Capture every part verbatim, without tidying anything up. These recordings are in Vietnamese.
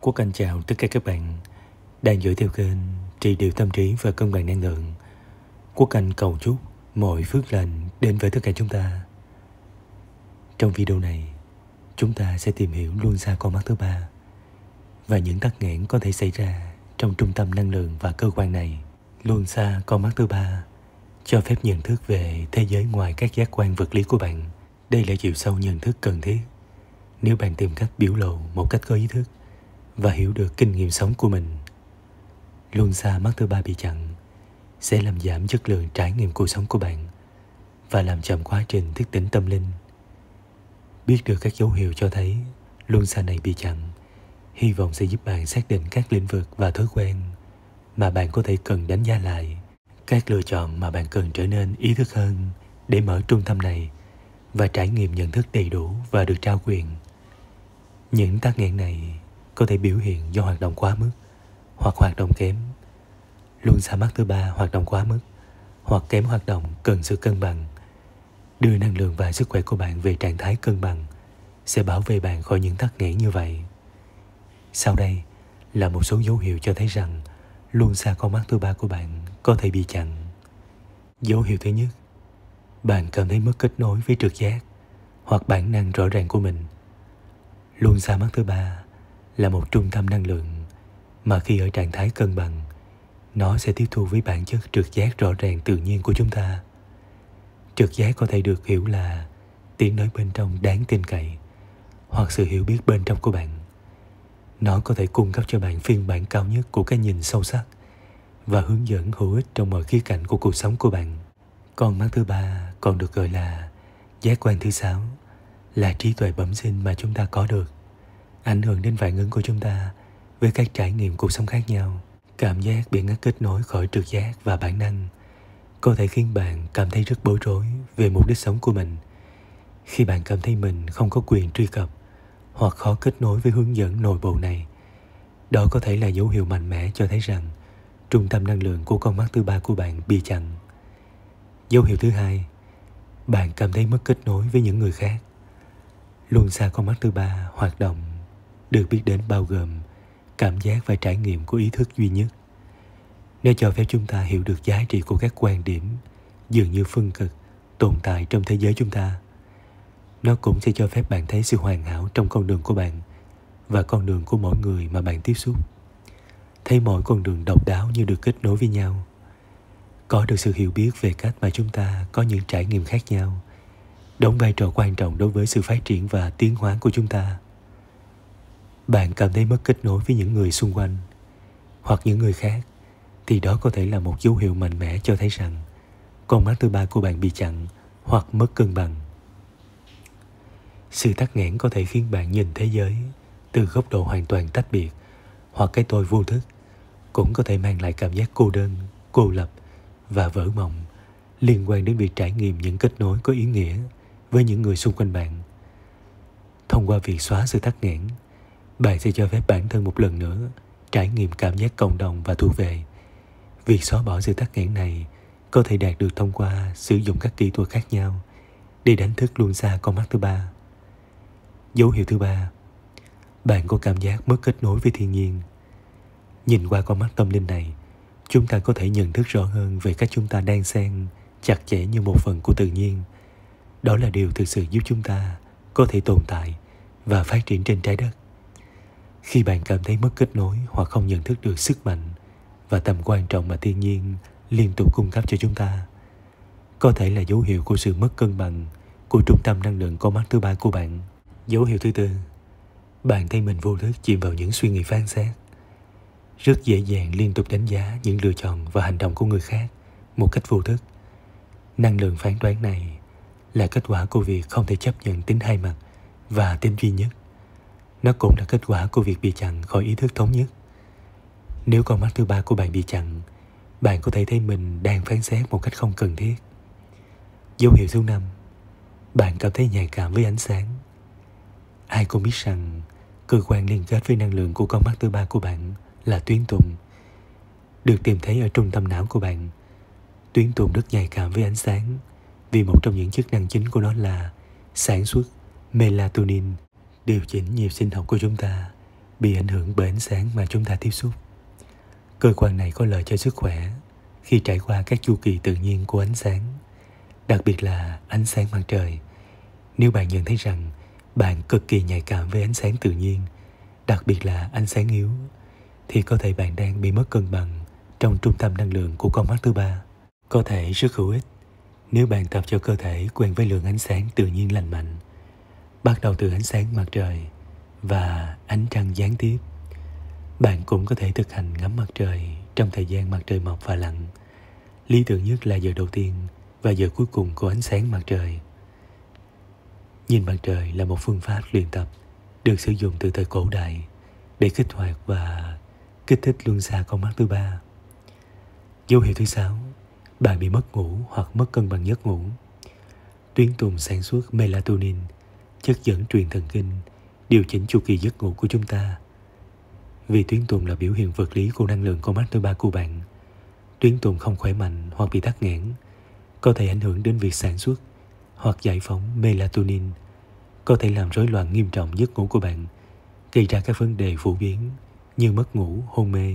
Quốc Anh chào tất cả các bạn đang dõi theo kênh Trị Điều Tâm Trí và Cân bằng Năng lượng. Quốc Anh cầu chúc mọi phước lành đến với tất cả chúng ta. Trong video này, chúng ta sẽ tìm hiểu luân xa con mắt thứ ba và những tắc nghẽn có thể xảy ra trong trung tâm năng lượng và cơ quan này. Luân xa con mắt thứ ba cho phép nhận thức về thế giới ngoài các giác quan vật lý của bạn. Đây là chiều sâu nhận thức cần thiết nếu bạn tìm cách biểu lộ một cách có ý thức và hiểu được kinh nghiệm sống của mình. Luân xa mắt thứ ba bị chặn sẽ làm giảm chất lượng trải nghiệm cuộc sống của bạn và làm chậm quá trình thức tỉnh tâm linh. Biết được các dấu hiệu cho thấy luân xa này bị chặn, hy vọng sẽ giúp bạn xác định các lĩnh vực và thói quen mà bạn có thể cần đánh giá lại, các lựa chọn mà bạn cần trở nên ý thức hơn để mở trung tâm này và trải nghiệm nhận thức đầy đủ và được trao quyền. Những tắc nghẽn này có thể biểu hiện do hoạt động quá mức hoặc hoạt động kém. Luân xa mắt thứ ba hoạt động quá mức hoặc kém hoạt động cần sự cân bằng. Đưa năng lượng và sức khỏe của bạn về trạng thái cân bằng sẽ bảo vệ bạn khỏi những tắc nghẽn như vậy. Sau đây là một số dấu hiệu cho thấy rằng luân xa con mắt thứ ba của bạn có thể bị chặn. Dấu hiệu thứ nhất, bạn cảm thấy mất kết nối với trực giác hoặc bản năng rõ ràng của mình. Luân xa mắt thứ ba là một trung tâm năng lượng mà khi ở trạng thái cân bằng, nó sẽ tiếp thu với bản chất trực giác rõ ràng tự nhiên của chúng ta. Trực giác có thể được hiểu là tiếng nói bên trong đáng tin cậy hoặc sự hiểu biết bên trong của bạn. Nó có thể cung cấp cho bạn phiên bản cao nhất của cái nhìn sâu sắc và hướng dẫn hữu ích trong mọi khía cạnh của cuộc sống của bạn. Con mắt thứ ba còn được gọi là giác quan thứ sáu, là trí tuệ bẩm sinh mà chúng ta có được, ảnh hưởng đến phản ứng của chúng ta với các trải nghiệm cuộc sống khác nhau. Cảm giác bị ngắt kết nối khỏi trực giác và bản năng có thể khiến bạn cảm thấy rất bối rối về mục đích sống của mình. Khi bạn cảm thấy mình không có quyền truy cập hoặc khó kết nối với hướng dẫn nội bộ này, đó có thể là dấu hiệu mạnh mẽ cho thấy rằng trung tâm năng lượng của con mắt thứ ba của bạn bị chặn. Dấu hiệu thứ hai, bạn cảm thấy mất kết nối với những người khác. Luân xa con mắt thứ ba hoạt động được biết đến bao gồm cảm giác và trải nghiệm của ý thức duy nhất. Nó cho phép chúng ta hiểu được giá trị của các quan điểm dường như phân cực tồn tại trong thế giới chúng ta. Nó cũng sẽ cho phép bạn thấy sự hoàn hảo trong con đường của bạn và con đường của mỗi người mà bạn tiếp xúc. Thấy mỗi con đường độc đáo như được kết nối với nhau. Có được sự hiểu biết về cách mà chúng ta có những trải nghiệm khác nhau đóng vai trò quan trọng đối với sự phát triển và tiến hóa của chúng ta. Bạn cảm thấy mất kết nối với những người xung quanh hoặc những người khác, thì đó có thể là một dấu hiệu mạnh mẽ cho thấy rằng con mắt thứ ba của bạn bị chặn hoặc mất cân bằng. Sự tắc nghẽn có thể khiến bạn nhìn thế giới từ góc độ hoàn toàn tách biệt, hoặc cái tôi vô thức cũng có thể mang lại cảm giác cô đơn, cô lập và vỡ mộng liên quan đến việc trải nghiệm những kết nối có ý nghĩa với những người xung quanh bạn. Thông qua việc xóa sự tắc nghẽn, bạn sẽ cho phép bản thân một lần nữa trải nghiệm cảm giác cộng đồng và thuộc về. Việc xóa bỏ sự tắc nghẽn này có thể đạt được thông qua sử dụng các kỹ thuật khác nhau để đánh thức luân xa con mắt thứ ba. Dấu hiệu thứ ba, bạn có cảm giác mất kết nối với thiên nhiên. Nhìn qua con mắt tâm linh này, chúng ta có thể nhận thức rõ hơn về cách chúng ta đang xen chặt chẽ như một phần của tự nhiên. Đó là điều thực sự giúp chúng ta có thể tồn tại và phát triển trên trái đất. Khi bạn cảm thấy mất kết nối hoặc không nhận thức được sức mạnh và tầm quan trọng mà thiên nhiên liên tục cung cấp cho chúng ta, có thể là dấu hiệu của sự mất cân bằng của trung tâm năng lượng con mắt thứ ba của bạn. Dấu hiệu thứ tư, bạn thấy mình vô thức chìm vào những suy nghĩ phán xét. Rất dễ dàng liên tục đánh giá những lựa chọn và hành động của người khác một cách vô thức. Năng lượng phán đoán này là kết quả của việc không thể chấp nhận tính hai mặt và tính duy nhất. Nó cũng là kết quả của việc bị chặn khỏi ý thức thống nhất. Nếu con mắt thứ ba của bạn bị chặn, bạn có thể thấy mình đang phán xét một cách không cần thiết. Dấu hiệu thứ năm, bạn cảm thấy nhạy cảm với ánh sáng. Ai cũng biết rằng cơ quan liên kết với năng lượng của con mắt thứ ba của bạn là tuyến tùng, được tìm thấy ở trung tâm não của bạn. Tuyến tùng rất nhạy cảm với ánh sáng vì một trong những chức năng chính của nó là sản xuất melatonin, điều chỉnh nhịp sinh học của chúng ta bị ảnh hưởng bởi ánh sáng mà chúng ta tiếp xúc. Cơ quan này có lợi cho sức khỏe khi trải qua các chu kỳ tự nhiên của ánh sáng, đặc biệt là ánh sáng mặt trời. Nếu bạn nhận thấy rằng bạn cực kỳ nhạy cảm với ánh sáng tự nhiên, đặc biệt là ánh sáng yếu, thì có thể bạn đang bị mất cân bằng trong trung tâm năng lượng của con mắt thứ ba. Có thể rất hữu ích nếu bạn tập cho cơ thể quen với lượng ánh sáng tự nhiên lành mạnh, bắt đầu từ ánh sáng mặt trời và ánh trăng gián tiếp. Bạn cũng có thể thực hành ngắm mặt trời trong thời gian mặt trời mọc và lặn. Lý tưởng nhất là giờ đầu tiên và giờ cuối cùng của ánh sáng mặt trời. Nhìn mặt trời là một phương pháp luyện tập được sử dụng từ thời cổ đại để kích hoạt và kích thích luân xa con mắt thứ ba. Dấu hiệu thứ sáu, bạn bị mất ngủ hoặc mất cân bằng giấc ngủ. Tuyến tùng sản xuất melatonin, chất dẫn truyền thần kinh, điều chỉnh chu kỳ giấc ngủ của chúng ta. Vì tuyến tùng là biểu hiện vật lý của năng lượng con mắt thứ ba của bạn, tuyến tùng không khỏe mạnh hoặc bị tắc nghẽn có thể ảnh hưởng đến việc sản xuất hoặc giải phóng melatonin, có thể làm rối loạn nghiêm trọng giấc ngủ của bạn, gây ra các vấn đề phổ biến như mất ngủ, hôn mê.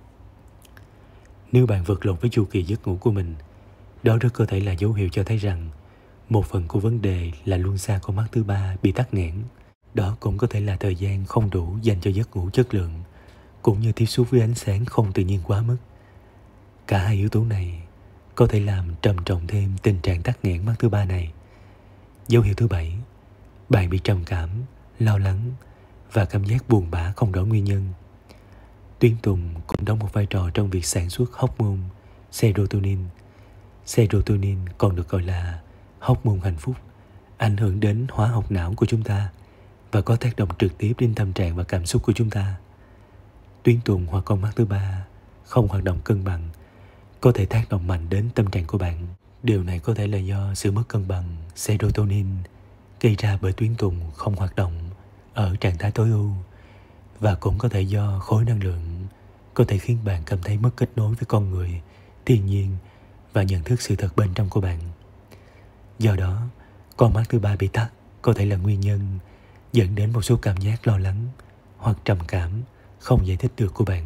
Nếu bạn vật lộn với chu kỳ giấc ngủ của mình, đó rất có thể là dấu hiệu cho thấy rằng một phần của vấn đề là luân xa con mắt thứ ba bị tắc nghẽn. Đó cũng có thể là thời gian không đủ dành cho giấc ngủ chất lượng, cũng như tiếp xúc với ánh sáng không tự nhiên quá mức. Cả hai yếu tố này có thể làm trầm trọng thêm tình trạng tắc nghẽn mắt thứ ba này. Dấu hiệu thứ bảy, bạn bị trầm cảm, lo lắng và cảm giác buồn bã không rõ nguyên nhân. Tuyến tùng cũng đóng một vai trò trong việc sản xuất hormone serotonin. Serotonin còn được gọi là hormone hạnh phúc, ảnh hưởng đến hóa học não của chúng ta và có tác động trực tiếp đến tâm trạng và cảm xúc của chúng ta. Tuyến tùng hoặc con mắt thứ ba không hoạt động cân bằng có thể tác động mạnh đến tâm trạng của bạn. Điều này có thể là do sự mất cân bằng serotonin gây ra bởi tuyến tùng không hoạt động ở trạng thái tối ưu, và cũng có thể do khối năng lượng có thể khiến bạn cảm thấy mất kết nối với con người, thiên nhiên và nhận thức sự thật bên trong của bạn. Do đó, con mắt thứ ba bị tắc có thể là nguyên nhân dẫn đến một số cảm giác lo lắng hoặc trầm cảm không giải thích được của bạn.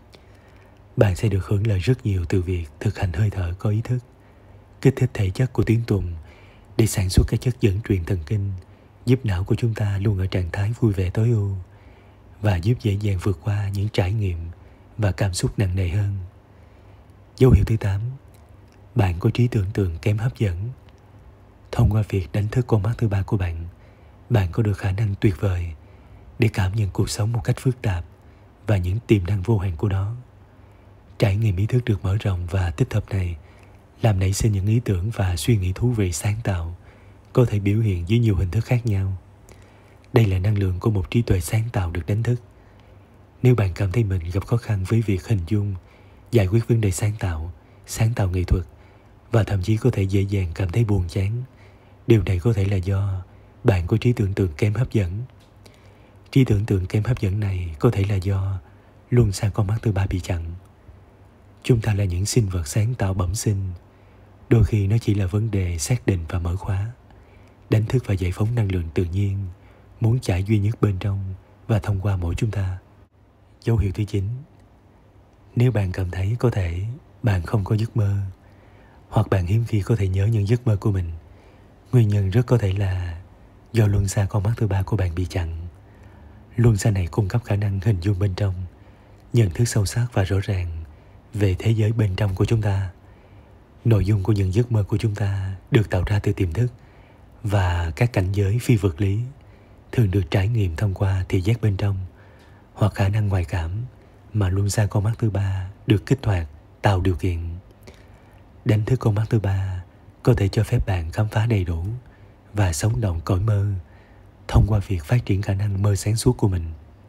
Bạn sẽ được hưởng lợi rất nhiều từ việc thực hành hơi thở có ý thức, kích thích thể chất của tuyến tùng để sản xuất các chất dẫn truyền thần kinh, giúp não của chúng ta luôn ở trạng thái vui vẻ tối ưu và giúp dễ dàng vượt qua những trải nghiệm và cảm xúc nặng nề hơn. Dấu hiệu thứ tám, bạn có trí tưởng tượng kém hấp dẫn. Thông qua việc đánh thức con mắt thứ ba của bạn, bạn có được khả năng tuyệt vời để cảm nhận cuộc sống một cách phức tạp và những tiềm năng vô hạn của nó. Trải nghiệm ý thức được mở rộng và tích hợp này làm nảy sinh những ý tưởng và suy nghĩ thú vị sáng tạo, có thể biểu hiện dưới nhiều hình thức khác nhau. Đây là năng lượng của một trí tuệ sáng tạo được đánh thức. Nếu bạn cảm thấy mình gặp khó khăn với việc hình dung, giải quyết vấn đề sáng tạo, sáng tạo nghệ thuật và thậm chí có thể dễ dàng cảm thấy buồn chán, điều này có thể là do bạn có trí tưởng tượng kém hấp dẫn. Trí tưởng tượng kém hấp dẫn này có thể là do luân xa con mắt thứ ba bị chặn. Chúng ta là những sinh vật sáng tạo bẩm sinh. Đôi khi nó chỉ là vấn đề xác định và mở khóa, đánh thức và giải phóng năng lượng tự nhiên muốn chảy duy nhất bên trong và thông qua mỗi chúng ta. Dấu hiệu thứ chín, nếu bạn cảm thấy có thể bạn không có giấc mơ, hoặc bạn hiếm khi có thể nhớ những giấc mơ của mình, nguyên nhân rất có thể là do luân xa con mắt thứ ba của bạn bị chặn. Luân xa này cung cấp khả năng hình dung bên trong, nhận thức sâu sắc và rõ ràng về thế giới bên trong của chúng ta. Nội dung của những giấc mơ của chúng ta được tạo ra từ tiềm thức và các cảnh giới phi vật lý, thường được trải nghiệm thông qua thị giác bên trong hoặc khả năng ngoại cảm mà luân xa con mắt thứ ba được kích hoạt, tạo điều kiện. Đánh thức con mắt thứ ba có thể cho phép bạn khám phá đầy đủ và sống động cõi mơ thông qua việc phát triển khả năng mơ sáng suốt của mình.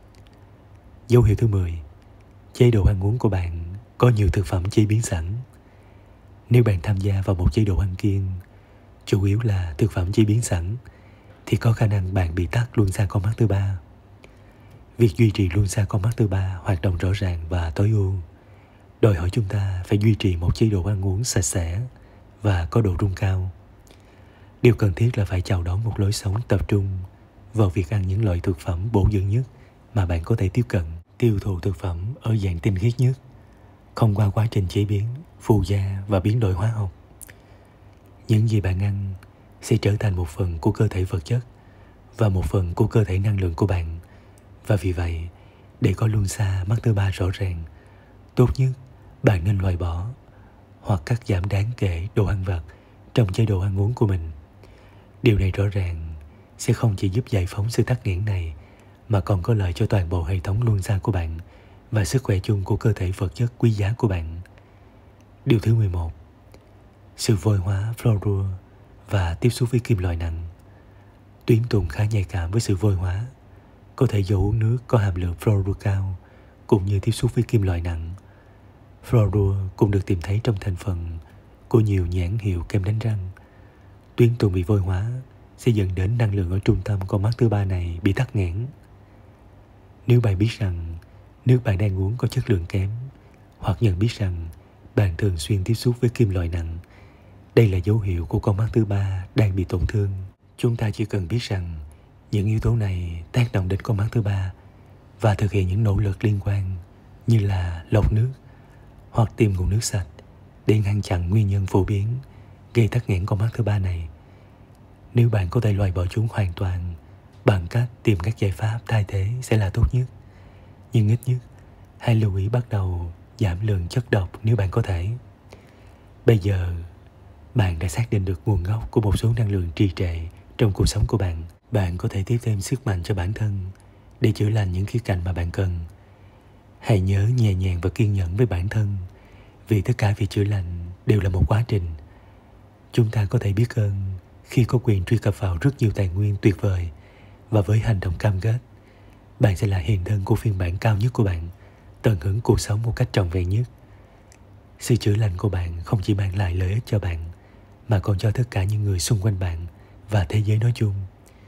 Dấu hiệu thứ mười, chế độ ăn uống của bạn có nhiều thực phẩm chế biến sẵn. Nếu bạn tham gia vào một chế độ ăn kiêng, chủ yếu là thực phẩm chế biến sẵn, thì có khả năng bạn bị tắc luân xa con mắt thứ ba. Việc duy trì luân xa con mắt thứ ba hoạt động rõ ràng và tối ưu đòi hỏi chúng ta phải duy trì một chế độ ăn uống sạch sẽ và có độ rung cao. Điều cần thiết là phải chào đón một lối sống tập trung vào việc ăn những loại thực phẩm bổ dưỡng nhất mà bạn có thể tiếp cận. Tiêu thụ thực phẩm ở dạng tinh khiết nhất, không qua quá trình chế biến, phụ gia và biến đổi hóa học. Những gì bạn ăn sẽ trở thành một phần của cơ thể vật chất và một phần của cơ thể năng lượng của bạn. Và vì vậy, để có luân xa mắt thứ ba rõ ràng, tốt nhất bạn nên loại bỏ hoặc cắt giảm đáng kể đồ ăn vặt trong chế độ ăn uống của mình. Điều này rõ ràng sẽ không chỉ giúp giải phóng sự tắc nghẽn này, mà còn có lợi cho toàn bộ hệ thống luân xa của bạn và sức khỏe chung của cơ thể vật chất quý giá của bạn. Điều thứ mười một. Sự vôi hóa fluorua và tiếp xúc với kim loại nặng. Tuyến tùng khá nhạy cảm với sự vôi hóa, có thể do uống nước có hàm lượng fluorua cao cũng như tiếp xúc với kim loại nặng. Fluorua cũng được tìm thấy trong thành phần của nhiều nhãn hiệu kem đánh răng. Tuyến tùng bị vôi hóa sẽ dẫn đến năng lượng ở trung tâm con mắt thứ ba này bị tắc nghẽn. Nếu bạn biết rằng nước bạn đang uống có chất lượng kém, hoặc nhận biết rằng bạn thường xuyên tiếp xúc với kim loại nặng, đây là dấu hiệu của con mắt thứ ba đang bị tổn thương. Chúng ta chỉ cần biết rằng những yếu tố này tác động đến con mắt thứ ba và thực hiện những nỗ lực liên quan như là lọc nước hoặc tìm nguồn nước sạch để ngăn chặn nguyên nhân phổ biến gây tắc nghẽn con mắt thứ ba này. Nếu bạn có thể loại bỏ chúng hoàn toàn bằng cách tìm các giải pháp thay thế sẽ là tốt nhất. Nhưng ít nhất, hãy lưu ý bắt đầu giảm lượng chất độc nếu bạn có thể. Bây giờ, bạn đã xác định được nguồn gốc của một số năng lượng trì trệ trong cuộc sống của bạn. Bạn có thể tiếp thêm sức mạnh cho bản thân để chữa lành những khía cạnh mà bạn cần. Hãy nhớ nhẹ nhàng và kiên nhẫn với bản thân, vì tất cả việc chữa lành đều là một quá trình. Chúng ta có thể biết ơn khi có quyền truy cập vào rất nhiều tài nguyên tuyệt vời, và với hành động cam kết, bạn sẽ là hiện thân của phiên bản cao nhất của bạn, tận hưởng cuộc sống một cách trọn vẹn nhất. Sự chữa lành của bạn không chỉ mang lại lợi ích cho bạn, mà còn cho tất cả những người xung quanh bạn và thế giới nói chung.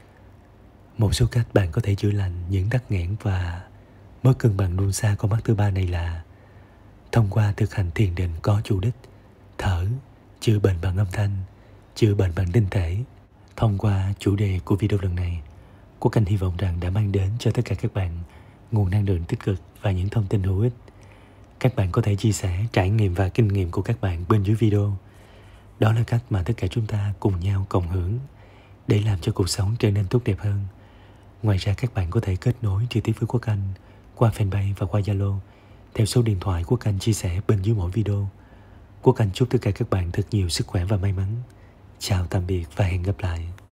Một số cách bạn có thể chữa lành những tắc nghẽn và mất cân bằng luân xa con mắt thứ ba này là thông qua thực hành thiền định có chủ đích, thở, chữa bệnh bằng âm thanh, chữa bệnh bằng tinh thể. Thông qua chủ đề của video lần này, Quốc Anh hy vọng rằng đã mang đến cho tất cả các bạn nguồn năng lượng tích cực và những thông tin hữu ích. Các bạn có thể chia sẻ trải nghiệm và kinh nghiệm của các bạn bên dưới video. Đó là cách mà tất cả chúng ta cùng nhau cộng hưởng để làm cho cuộc sống trở nên tốt đẹp hơn. Ngoài ra, các bạn có thể kết nối trực tiếp với Quốc Anh qua fanpage và qua Zalo theo số điện thoại Quốc Anh chia sẻ bên dưới mỗi video. Quốc Anh chúc tất cả các bạn thật nhiều sức khỏe và may mắn. Chào tạm biệt và hẹn gặp lại.